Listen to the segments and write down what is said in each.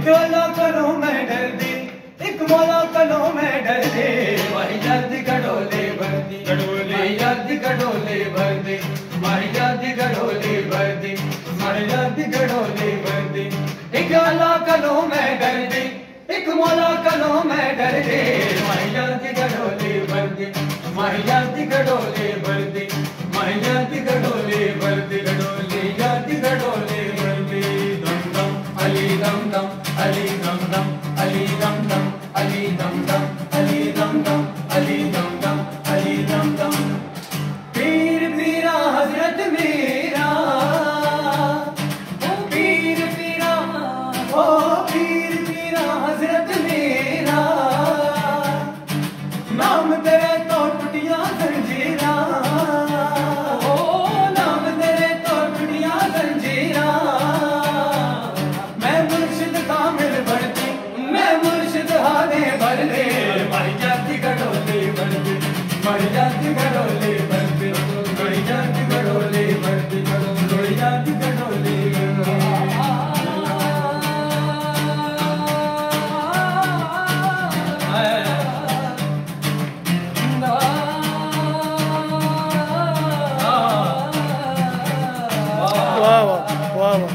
एक अल्लाह करो मैं डर दी, एक मौला करो मैं डर दे। माही याद गडोले भर दी, माही याद गडोले भर दे, माही याद गडोले भर दी, माही याद गडोले भर दे। एक अल्लाह करो मैं डर दी, एक मौला करो मैं डर दे। माही याद गडोले भर दे, माही याद गडोले भर दे, माही याद गडोले भर दे, गडोले याद गडोले भर दे। दम दम अली दम दम, अली दम दम, अली दम दम, अली दम दम, अली दम दम, अली दम दम, अली दम दम। पीर पीरा हजरत मेरा, ओ पीर पीरा, ओ पीर पीरा हजरत मेरा। नाम तेरे तो टूटिया जंजीरा, ओ नाम तेरे तो टूटिया जंजीरा। मैं मुर्शिद कामिल बढ़ती, मैं मुर्शिद हादे भर दे। माही जाती गडोले भर दे, माही जाती गडोले भर दे, माही जाती गडोले भर दे, माही जाती गडोले भर दे। वाह वाह वाह वाह।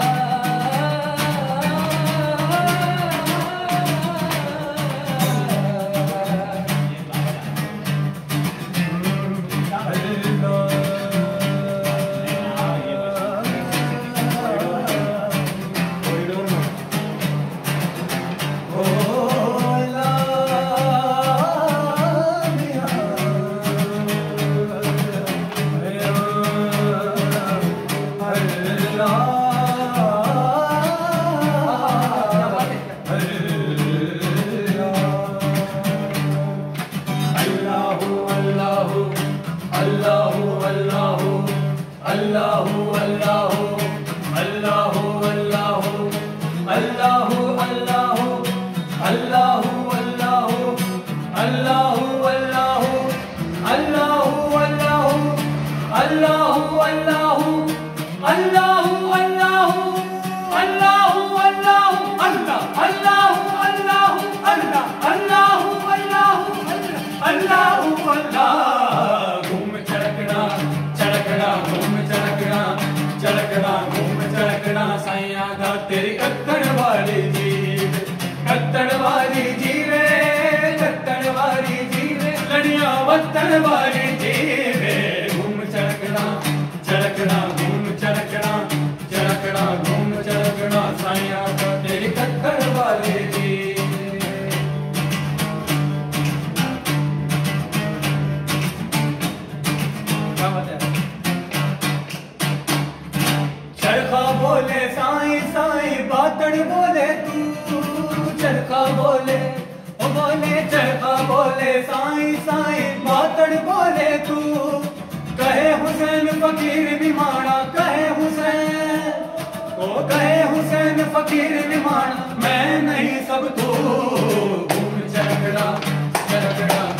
तेरी कत्तड़ वाली जीव, कत्तड़ वाली जीवे, कत्तड़ वाली जीवे, लड़िया वत्तड़ वाली जीवे। घूम चरकना चरकना, घूम चरकना चरकना, घूम चरकना साइया का तेरी कत्तड़ वाली जीव। क्या बात है? चरखा बोले साईं साईं, बातड़ बोले तू, चरखा बोले ओ बोले, चरखा बोले साईं साईं, बातड़ बोले तू। कहे हुसैन फकीर भी माना, कहे हुसैन ओ कहे हुसैन फकीर भी माना, मैं नहीं सब तू। घूम चरकड़ा चरकड़ा